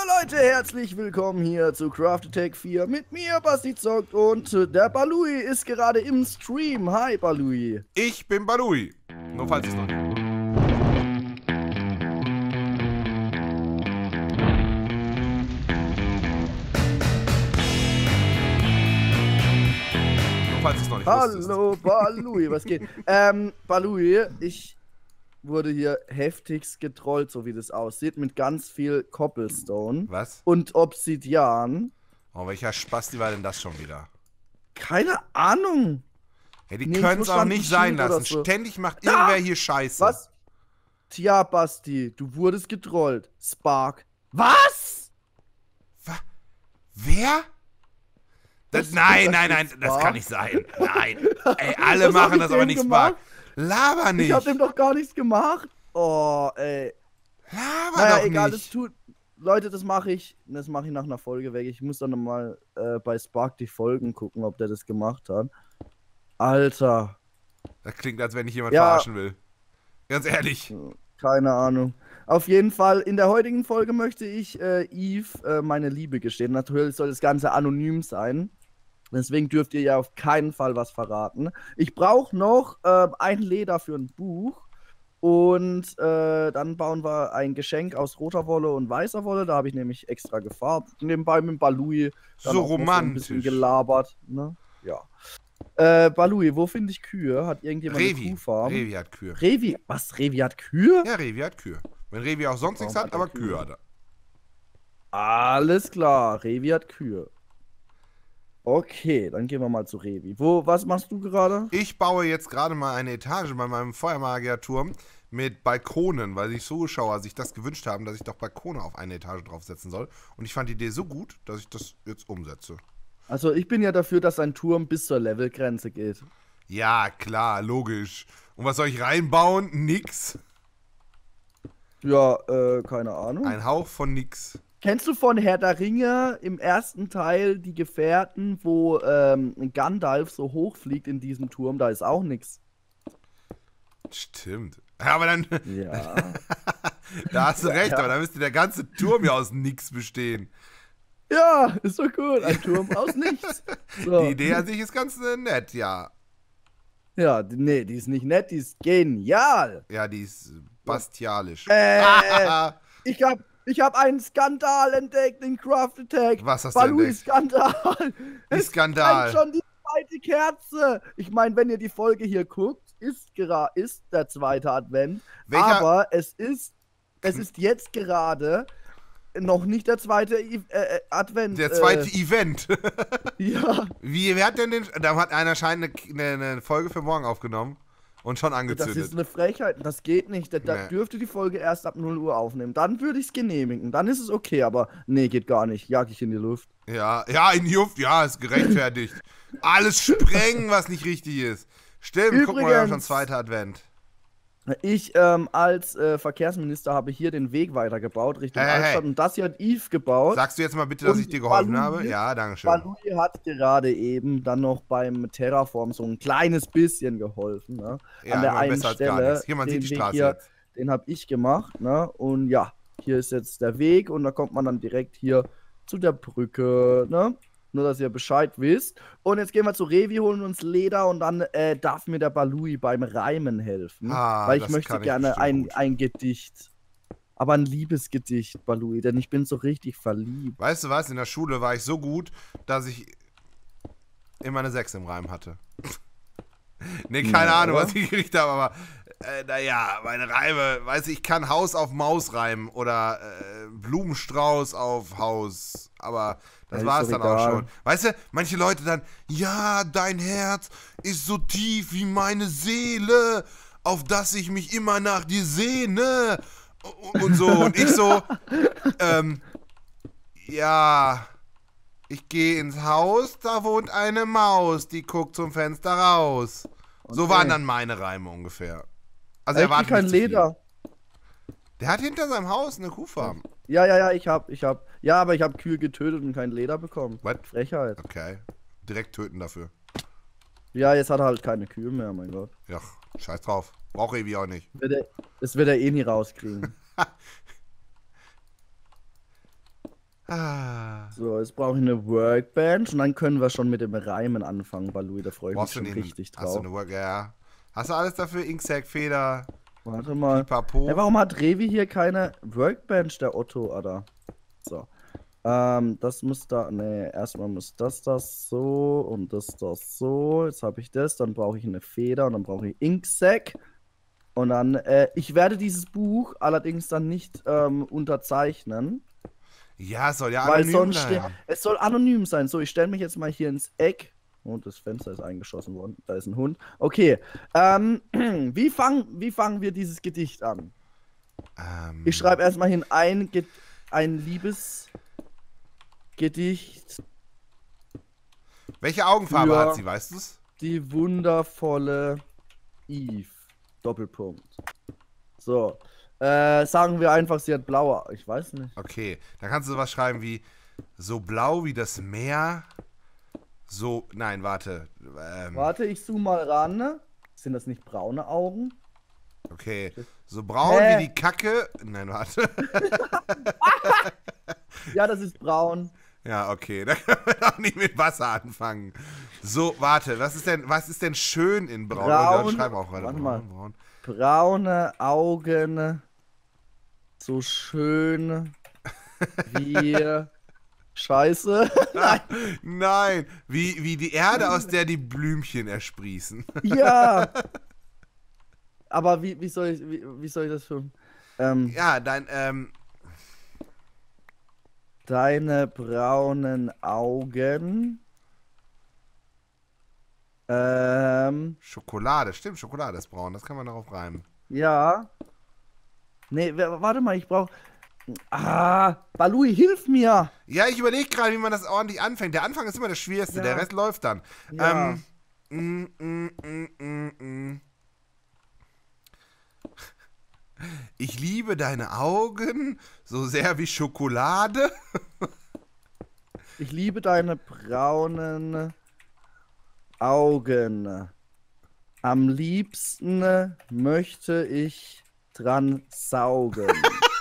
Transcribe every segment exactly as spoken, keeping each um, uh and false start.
Leute, herzlich willkommen hier zu Craft Attack vier mit mir, Basti zockt, und der Balui ist gerade im Stream. Hi Balui. Ich bin Balui. Nur falls ich es noch nicht. Nur falls ich es noch nicht Hallo Balui, was geht? ähm, Balui, ich wurde hier heftigst getrollt, so wie das aussieht, mit ganz viel Cobblestone. Was? Und Obsidian. Oh, welcher Spasti war denn das schon wieder? Keine Ahnung. Ja, die Nirgendwo können es auch stand nicht ein sein Schild oder lassen. so. Ständig macht Ah! irgendwer hier Scheiße. Was? Tja, Basti, du wurdest getrollt. Spark. Was? Wa? Wer? Das, Das- nein, das nein, ist nein, das Spark? kann nicht sein. Nein. Ey, alle Was hab machen ich das aber dem nicht gemacht? Spark. Laber nicht. Ich hab dem doch gar nichts gemacht. Oh, ey. Laber Naja, doch egal, nicht. das tut. Leute, das mache ich. Das mache ich nach einer Folge weg. Ich muss dann nochmal äh, bei Spark die Folgen gucken, ob der das gemacht hat. Alter. Das klingt, als wenn ich jemand Ja. verarschen will. Ganz ehrlich. Keine Ahnung. Auf jeden Fall, in der heutigen Folge möchte ich äh, Eve äh, meine Liebe gestehen. Natürlich soll das Ganze anonym sein. Deswegen dürft ihr ja auf keinen Fall was verraten. Ich brauche noch äh, ein Leder für ein Buch. Und äh, dann bauen wir ein Geschenk aus roter Wolle und weißer Wolle. Da habe ich nämlich extra gefarbt. Nebenbei mit Balui. dann So auch noch ein romantisch. bisschen gelabert. Ne? Ja. Äh, Balui, wo finde ich Kühe? Hat irgendjemand eine Revi. Kuhfarm? Revi hat Kühe. Revi. Was? Revi hat Kühe? Ja, Revi hat Kühe. Wenn Revi auch sonst nichts Warum hat, hat er aber Kühe Kühe? hat er. Alles klar. Revi hat Kühe. Okay, dann gehen wir mal zu Revi. Wo, was machst du gerade? Ich baue jetzt gerade mal eine Etage bei meinem Feuermagierturm mit Balkonen, weil sich Zuschauer sich das gewünscht haben, dass ich doch Balkone auf eine Etage draufsetzen soll. Und ich fand die Idee so gut, dass ich das jetzt umsetze. Also ich bin ja dafür, dass ein Turm bis zur Levelgrenze geht. Ja, klar, logisch. Und was soll ich reinbauen? Nix. Ja, äh, keine Ahnung. Ein Hauch von nix. Kennst du von Herr der Ringe im ersten Teil die Gefährten, wo ähm, Gandalf so hoch fliegt in diesem Turm? Da ist auch nix. Stimmt. Ja, aber dann, Ja. da hast du recht, Ja. aber dann müsste der ganze Turm ja aus nix bestehen. Ja, ist doch gut. Ein Turm aus nichts. So. Die Idee an sich ist ganz äh, nett, ja. Ja, die- nee, die ist nicht nett, die ist genial. Ja, die ist äh, bastialisch. Äh, ich hab, ich hab einen Skandal entdeckt in Craft Attack. Was hast du Balui entdeckt? Skandal. Es Skandal. brennt schon die zweite Kerze. Ich meine, wenn ihr die Folge hier guckt, ist, gera ist der zweite Advent. Welcher- Aber es ist, es ist jetzt gerade noch nicht der zweite I äh, Advent. Der zweite äh, Event. Ja, Wie, wer hat denn den. Da hat einer scheinend eine, eine, eine Folge für morgen aufgenommen und schon das angezündet. ist eine Frechheit. Das geht nicht. Da, da Nee. dürfte die Folge erst ab null Uhr aufnehmen. Dann würde ich es genehmigen. Dann ist es okay. Aber nee, geht gar nicht. Jag ich in die Luft. Ja, ja, in die Luft, ja, ist gerechtfertigt. Alles sprengen, was nicht richtig ist. Stimmt, guck mal, wir haben schon Übrigens- zweiter Advent. Ich ähm, als äh, Verkehrsminister habe hier den Weg weitergebaut Richtung Hey, hey, Altstadt. hey. Und das hier hat Yves gebaut. Sagst du jetzt mal bitte, dass Und ich dir geholfen Balui- habe? Ja, danke schön. Balui hat gerade eben dann noch beim Terraform so ein kleines bisschen geholfen. Ne? Ja, An der immer einen besser als gar Stelle. nichts. Hier, man den sieht die Weg Straße hier, jetzt. Den habe ich gemacht. Ne? Und ja, hier ist jetzt der Weg und da kommt man dann direkt hier zu der Brücke. Ne? Nur, dass ihr Bescheid wisst. Und jetzt gehen wir zu Revi, holen uns Leder und dann äh, darf mir der Balui beim Reimen helfen. Ah, weil ich das möchte kann ich gerne bestimmt ein, gut. ein Gedicht. Aber ein Liebesgedicht, Balui, denn ich bin so richtig verliebt. Weißt du was? In der Schule war ich so gut, dass ich immer eine sechs im Reim hatte. Ne, keine Ja. Ahnung, was ich gekriegt habe, aber äh, naja, meine Reime, weißt du, ich kann Haus auf Maus reimen oder äh, Blumenstrauß auf Haus, aber das Ja, war ist es doch dann auch egal. schon. Weißt du, manche Leute dann, ja, dein Herz ist so tief wie meine Seele, auf das ich mich immer nach dir sehne und, und so. Und ich so, ähm, ja, ich gehe ins Haus, da wohnt eine Maus, die guckt zum Fenster raus. So Okay. waren dann meine Reime ungefähr. Also ich erwartet krieg kein nicht zu viel. Leder. Der hat hinter seinem Haus eine Kuhfarm. Ja, ja, ja, ich hab, ich hab. Ja, aber ich hab Kühe getötet und kein Leder bekommen. Was? Frechheit. Okay. Direkt töten dafür. Ja, jetzt hat er halt keine Kühe mehr, mein Gott. Ja, scheiß drauf. Braucht Revi auch nicht. Wird er, das wird er eh nie rauskriegen. Ah. So, jetzt brauche ich eine Workbench und dann können wir schon mit dem Reimen anfangen, Balui, da freue ich mich Brauchst du schon den, richtig hast du drauf. eine Work, ja. Hast du alles dafür? Inksack, Feder, Warte mal. Pipapo? Hey, warum hat Revi hier keine Workbench, der Otto, Alter? So. Ähm, das muss da. Ne, erstmal muss das das so und das das so. Jetzt habe ich das, dann brauche ich eine Feder und dann brauche ich Inksack. Und dann, äh, ich werde dieses Buch allerdings dann nicht ähm, unterzeichnen, Ja, es soll ja weil anonym sonst ste- bleiben. es soll anonym sein. So, ich stelle mich jetzt mal hier ins Eck. Und das Fenster ist eingeschossen worden. Da ist ein Hund. Okay. Ähm, wie, fang, wie fangen wir dieses Gedicht an? Ähm, Ich schreibe erstmal hin ein, Ge ein Liebesgedicht welche Augenfarbe für hat sie, weißt du's? die wundervolle Eve. Doppelpunkt. So. Äh, sagen wir einfach, sie hat blaue. Ich weiß nicht. Okay, dann kannst du sowas schreiben wie so blau wie das Meer. So, nein, warte. Ähm, Warte, ich zoome mal ran. Sind das nicht braune Augen? okay, so braun Hä? wie die Kacke. Nein, warte. Ja, das ist braun. Ja, okay, da können wir doch nicht mit Wasser anfangen. So, warte, was ist denn, was ist denn schön in braun? Braun. Oh, die schreiben auch gerade Warte braun, mal. braun. Braune Augen. So schön wie Scheiße. Ah, nein, wie, wie die Erde, aus der die Blümchen ersprießen. Ja. Aber wie, wie, soll, ich, wie, wie soll ich das schon? Ähm, Ja, dein, ähm, Deine braunen Augen. Ähm, Schokolade, stimmt, Schokolade ist braun, das kann man darauf reimen. ja. Nee, w- warte mal, ich brauch. Ah, Balui, hilf mir! Ja, ich überlege gerade, wie man das ordentlich anfängt. Der Anfang ist immer das Schwierigste, Ja. der Rest läuft dann. Ja. Ähm, mm, mm, mm, mm, mm. Ich liebe deine Augen so sehr wie Schokolade. Ich liebe deine braunen Augen. Am liebsten möchte ich dran saugen.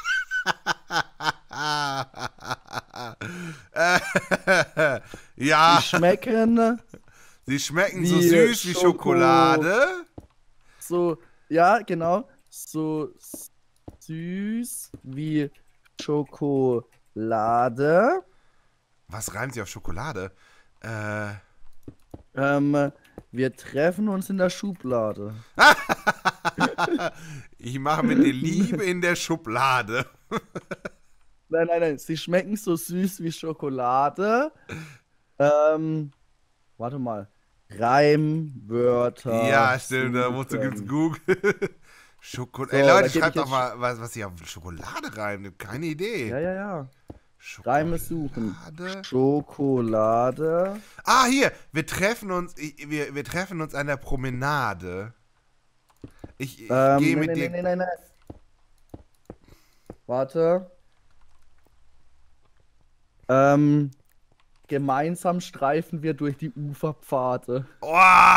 Äh, ja, Die schmecken sie schmecken wie so süß wie Schoko- Schokolade. so, ja, genau, so süß wie Schokolade. Was reimt sie auf Schokolade? Äh, Ähm, wir treffen uns in der Schublade. ich mache mit dir Liebe in der Schublade. Nein, nein, nein, sie schmecken so süß wie Schokolade. Ähm, warte mal. Reimwörter. Ja, stimmt, da musst du suchen. gibt's Google. Schokolade. So, Ey, da Leute, geb schreibt ich doch jetzt- mal, was, was ihr auf Schokolade reimt. Keine Idee. Ja, ja, ja. Schokolade. Reime suchen. Schokolade. Ah, hier, wir treffen uns, ich- wir, wir treffen uns an der Promenade. Ich, ich Ähm, gehe nee, mit nee, dir. nee, nee, nee. Warte. Ähm, gemeinsam streifen wir durch die Uferpfade. Oh!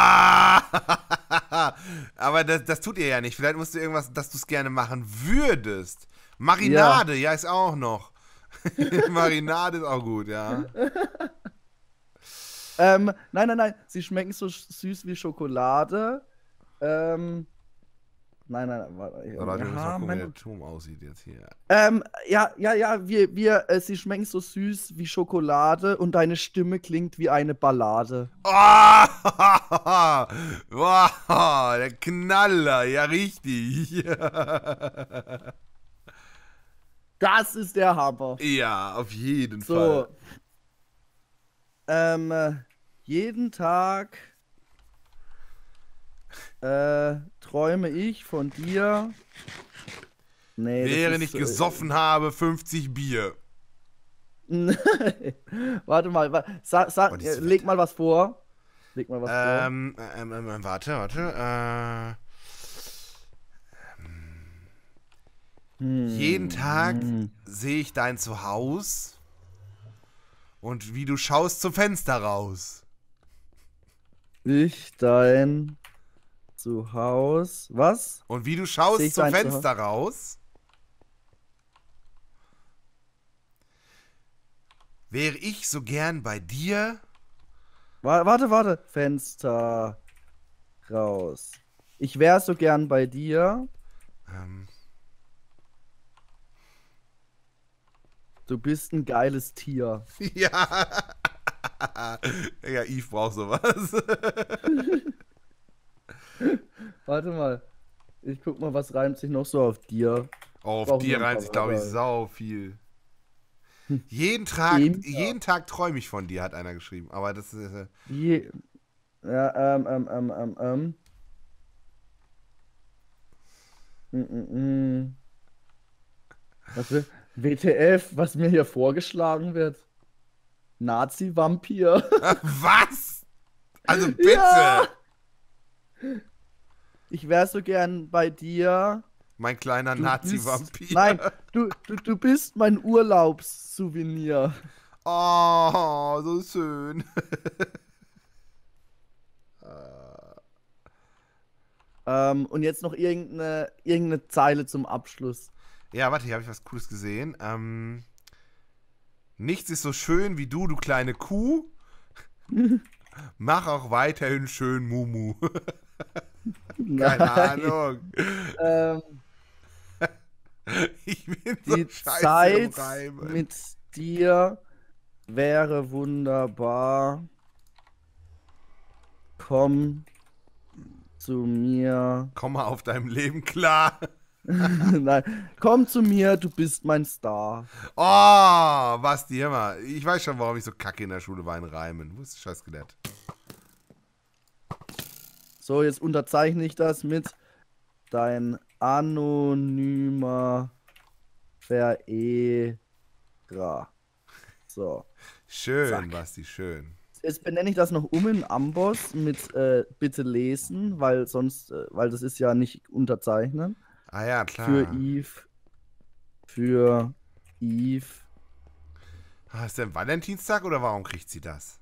Aber das, das tut ihr ja nicht. Vielleicht musst du irgendwas, dass du es gerne machen würdest. Marinade, ja, ist auch noch. Marinade ist auch gut, ja. Ähm, nein, nein, nein. Sie schmecken so sch- süß wie Schokolade. Ähm, nein, nein, nein. Warte, So, Leute, wir müssen mal ja, gucken, wie der mein, Turm aussieht jetzt hier. ähm, ja, ja, ja. Wir, wir, äh, sie schmecken so süß wie Schokolade und deine Stimme klingt wie eine Ballade. Oh! Wow, der Knaller, ja richtig. Das ist der Hammer. Ja, auf jeden So. Fall. Ähm, äh, jeden Tag äh, träume ich von dir. Nee, das Während ist, ich gesoffen habe, fünfzig Bier. Äh, warte mal, wa sa sa Oh, dieses äh, leg Wetter. mal was vor. Leg mal was vor. Ähm, ähm, ähm, warte, warte. Äh, Hm. jeden Tag Hm. sehe ich dein Zuhause und wie du schaust zum Fenster raus. Ich dein Zuhause. Was? Und wie du Seh schaust ich zum dein Fenster raus. wäre ich so gern bei dir. Wa- Warte, warte. Fenster raus. Ich wäre so gern bei dir. Ähm, Du bist ein geiles Tier. ja. Ja, Yves braucht sowas. Warte mal. Ich guck mal, was reimt sich noch so auf dir. Auf Brauchen wir dir ein reimt paar sich, glaube ich, Wörter. sau viel. Jeden Tag, Eben, jeden Tag träume ich von dir, hat einer geschrieben. Aber das ist. Äh, Je ja, ähm, ähm, ähm, ähm, ähm. Mm, mm, mm. Was will? W T F, was mir hier vorgeschlagen wird. Nazi-Vampir. was? Also bitte! Ja! Ich wäre so gern bei dir. Mein kleiner Du Nazi-Vampir. bist- Nein, du, du, du bist mein Urlaubssouvenir. Oh, so schön. Ähm, und jetzt noch irgendeine, irgendeine Zeile zum Abschluss. Ja, warte, hier habe ich was Cooles gesehen. Ähm, nichts ist so schön wie du, du kleine Kuh. Mach auch weiterhin schön Mumu. Keine Nein. Ahnung. Ähm, Ich bin so die scheiße Zeit im Reimen. mit dir wäre wunderbar. Komm zu mir. Komm mal auf deinem Leben klar. Nein, komm zu mir, du bist mein Star. Oh, Basti, hör mal. Ich weiß schon, warum ich so kacke in der Schule war in Reimen. Wo ist das scheiß Skelett? So, jetzt unterzeichne ich das mit dein anonymer Verehrer. So. Schön, Zack. Basti, schön. Jetzt benenne ich das noch um in Amboss mit äh, bitte lesen, weil sonst, äh, weil das ist ja nicht unterzeichnen. Ah ja, klar. Für Yves. Für Yves. Ah, ist denn Valentinstag oder warum kriegt sie das?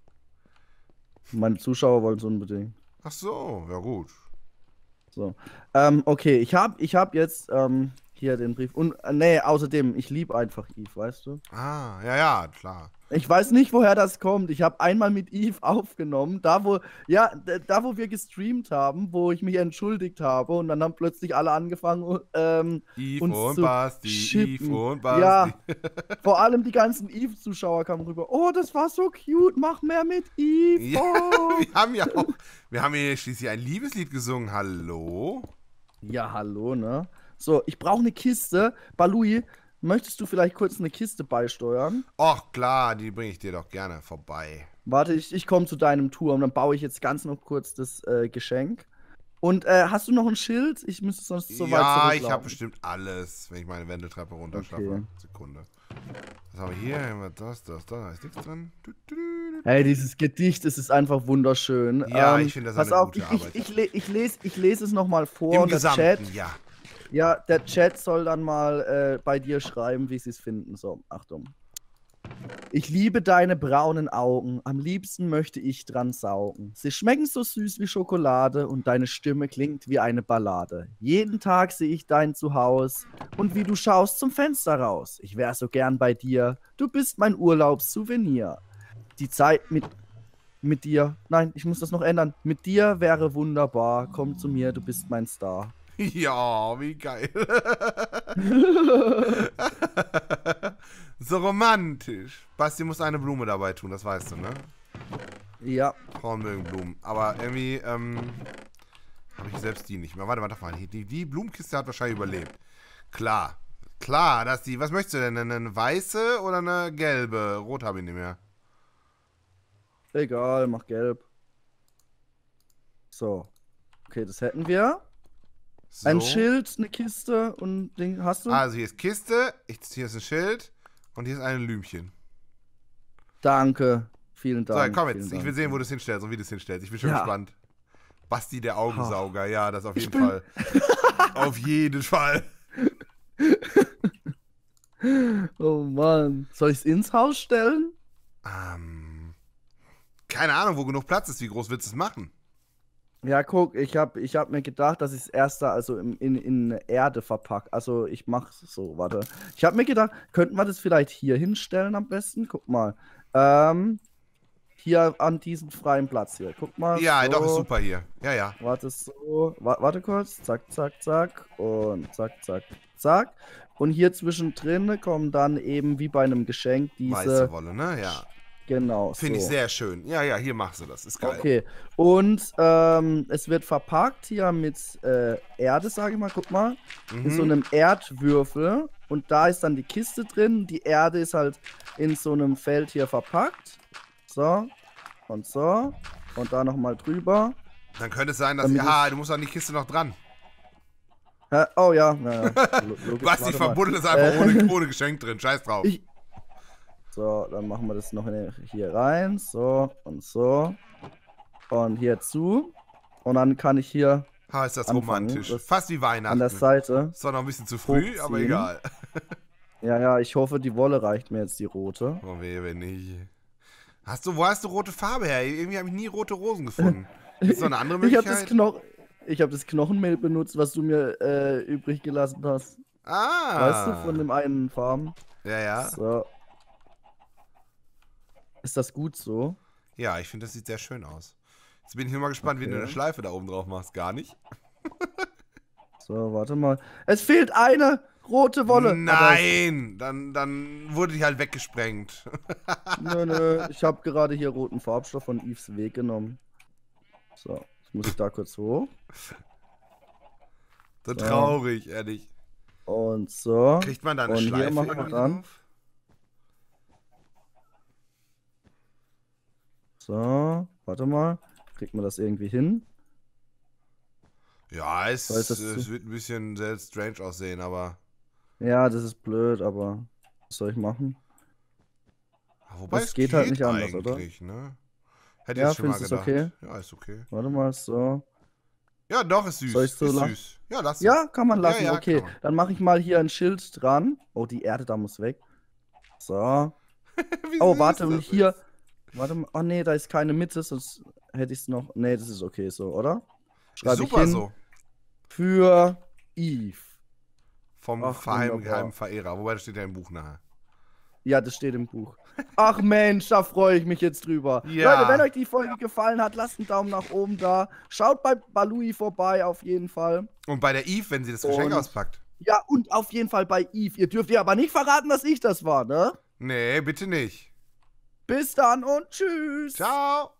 Meine Zuschauer wollen es unbedingt. Ach so, ja gut. So. Ähm, okay, ich habe ich hab jetzt ähm, hier den Brief. Und äh, nee, außerdem, ich liebe einfach Yves, weißt du? Ah, ja, ja, klar. Ich weiß nicht, woher das kommt. Ich habe einmal mit Yves aufgenommen, da wo, ja, d- da wo wir gestreamt haben, wo ich mich entschuldigt habe und dann haben plötzlich alle angefangen, ähm, Yves uns und zu Basti, chippen. Yves und Basti. Ja, vor allem die ganzen Yves-Zuschauer kamen rüber. Oh, das war so cute, mach mehr mit Yves. Ja, Oh. wir haben ja auch, wir haben hier schließlich ein Liebeslied gesungen. Hallo? Ja, hallo, ne? So, ich brauche eine Kiste. Balui, möchtest du vielleicht kurz eine Kiste beisteuern? Och, klar, die bringe ich dir doch gerne vorbei. Warte, ich, ich komme zu deinem Tour und dann baue ich jetzt ganz noch kurz das äh, Geschenk. Und äh, hast du noch ein Schild? Ich müsste sonst so weit ja, zurücklaufen. ich habe bestimmt alles, wenn ich meine Wendeltreppe runterschaffe. Okay. Sekunde. Was haben wir hier? Haben wir das, das, das, da ist nichts drin. Du, du, du, du. Hey, dieses Gedicht, es ist einfach wunderschön. Ja, Ähm, ich finde, das pass ist eine auf, gute ich, ich, Arbeit. ich, le ich, lese, ich lese es nochmal vor Im und der Gesamten, Chat, ja. ja, der Chat soll dann mal äh, bei dir schreiben, wie sie es finden. So, Achtung. Ich liebe deine braunen Augen, am liebsten möchte ich dran saugen. Sie schmecken so süß wie Schokolade und deine Stimme klingt wie eine Ballade. Jeden Tag sehe ich dein Zuhause und wie du schaust zum Fenster raus. Ich wär so gern bei dir, du bist mein Urlaubssouvenir. Die Zeit mit, mit dir, nein, ich muss das noch ändern. Mit dir wäre wunderbar, komm zu mir, du bist mein Star. Ja, wie geil. So romantisch. Basti muss eine Blume dabei tun, das weißt du, ne? Ja, Frauen mögen Blumen. Aber irgendwie, ähm, habe ich selbst die nicht mehr. Warte, warte, warte. Die, die Blumenkiste hat wahrscheinlich überlebt. Klar. Klar, dass die. Was möchtest du denn? Eine weiße oder eine gelbe? Rot habe ich nicht mehr. egal, mach gelb. So. Okay, das hätten wir. So. Ein Schild, eine Kiste und Ding. Hast du? Also hier ist Kiste, ich, hier ist ein Schild und hier ist ein Blümchen. Danke. Vielen So, Dank. komm vielen jetzt. Ich Dank. will sehen, wo du es hinstellst und wie du es hinstellst. Ich bin schon Ja. gespannt. Basti der Augensauger, ja, das auf Ich jeden bin- Fall. Auf jeden Fall. Oh Mann. Soll ich es ins Haus stellen? Ähm, keine Ahnung, wo genug Platz ist. Wie groß willst du es machen? Ja, guck, ich hab, ich hab mir gedacht, dass ich es erst da also in, in, in Erde verpacke. Also ich mach's so, warte. Ich hab mir gedacht, könnten wir das vielleicht hier hinstellen am besten? Guck mal. Ähm, hier an diesem freien Platz hier. Guck mal. Ja, so. doch, ist super hier. Ja, ja. Warte so. Wa warte kurz. Zack, zack, zack. Und zack, zack, zack. Und hier zwischendrin kommen dann eben wie bei einem Geschenk diese. Weiße Wolle, ne? Ja. Genau. Finde so. ich sehr schön. Ja, ja, hier machst du das. Ist geil. Okay. Und ähm, es wird verpackt hier mit äh, Erde, sage ich mal. Guck mal. Mhm. In so einem Erdwürfel. Und da ist dann die Kiste drin. Die Erde ist halt in so einem Feld hier verpackt. So. Und so. Und da nochmal drüber. Dann könnte es sein, dass. Damit Ja, du musst an die Kiste noch dran. Hä? Oh ja. Naja. Logisch, Basti warte mal. verbuddelt ist einfach Äh, ohne, ohne Geschenk drin. Scheiß drauf. Ich, So, dann machen wir das noch in, hier rein. So und so. Und hier zu. Und dann kann ich hier Ha, ist das anfangen. romantisch. Das Fast wie Weihnachten. an der Seite. Ist zwar noch ein bisschen zu früh, hochziehen. aber egal. Ja, ja, ich hoffe, die Wolle reicht mir jetzt, die rote. Oh weh, wenn nicht. Hast du, wo hast du rote Farbe her? Irgendwie habe ich nie rote Rosen gefunden. Ist noch eine andere Ich habe das, Möglichkeit? Knoch ich hab das Knochenmehl benutzt, was du mir äh, übrig gelassen hast. Ah. Weißt du, von dem einen Farben. Ja, ja. So. Ist das gut so? Ja, ich finde, das sieht sehr schön aus. Jetzt bin ich nur mal gespannt, wie du Okay. eine Schleife da oben drauf machst. Gar nicht. So, warte mal. Es fehlt eine rote Wolle. Nein! Dann, dann wurde die halt weggesprengt. Nö, nö. Ich habe gerade hier roten Farbstoff von Yves Weg genommen. So, jetzt muss ich da kurz hoch. So So. traurig, ehrlich. Und so. Kriegt man da eine Und hier Schleife machen wir irgendwie dran. drauf? So, warte mal. Kriegt man das irgendwie hin? Ja, es, Weil das es zu- wird ein bisschen sehr strange aussehen, aber. Ja, das ist blöd, aber was soll ich machen? Wobei Das es geht halt nicht anders, eigentlich, ne? Hätte Ja, ich schon mal findest du es gedacht. okay? Ja, ist okay. Warte mal, so. Ja, doch, ist süß. Soll ich so ist lang- süß. Ja, lass es. Ja, kann man lassen, Ja, ja, okay. kann man. Dann mache ich mal hier ein Schild dran. Oh, die Erde da muss weg. So. Wie Oh, süß warte, und das hier. ist. Warte mal. Oh nee, da ist keine Mitte, sonst hätte ich es noch. Nee, das ist okay so, oder? Schreibe ich Super hin. so. Für Yves. Vom Ach, geheimen, wunderbar. geheimen Verehrer. Wobei, das steht ja im Buch nachher. Ja, das steht im Buch. Ach Mensch, da freue ich mich jetzt drüber. Ja. Leute, wenn euch die Folge gefallen hat, lasst einen Daumen nach oben da. Schaut bei Balui vorbei, auf jeden Fall. Und bei der Eve, wenn sie das Geschenk Und- auspackt. Ja, und auf jeden Fall bei Yves. Ihr dürft ihr aber nicht verraten, dass ich das war, ne? Nee, bitte nicht. Bis dann und tschüss. Ciao.